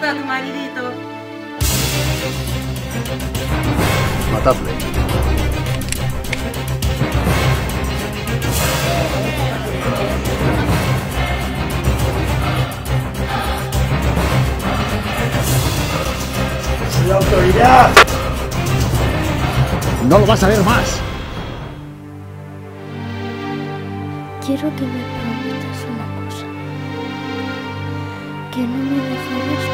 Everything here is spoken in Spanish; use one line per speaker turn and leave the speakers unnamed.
mató a tu maridito.
Matadle.
¡Soy autoridad!
No lo vas a ver más.
Quiero que me prometas una cosa. Que no me dejarás